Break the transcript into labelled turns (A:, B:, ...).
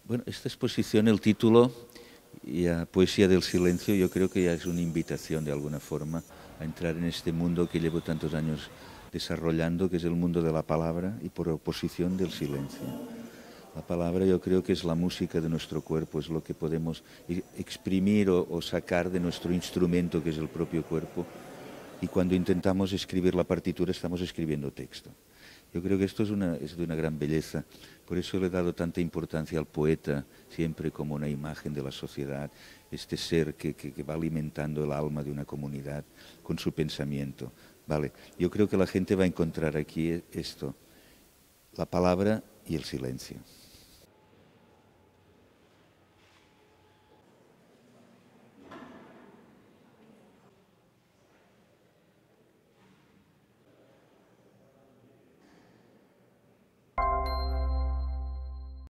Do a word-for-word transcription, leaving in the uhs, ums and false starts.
A: Bueno, esta exposición, el título, ya, Poesía del Silencio, yo creo que ya es una invitación de alguna forma a entrar en este mundo que llevo tantos años desarrollando, que es el mundo de la palabra y por oposición del silencio. La palabra yo creo que es la música de nuestro cuerpo, es lo que podemos exprimir o, o sacar de nuestro instrumento, que es el propio cuerpo. Y cuando intentamos escribir la partitura estamos escribiendo texto. Yo creo que esto es, una, es de una gran belleza. Por eso le he dado tanta importancia al poeta, siempre como una imagen de la sociedad, este ser que, que, que va alimentando el alma de una comunidad con su pensamiento. Vale, yo creo que la gente va a encontrar aquí esto, la palabra y el silencio.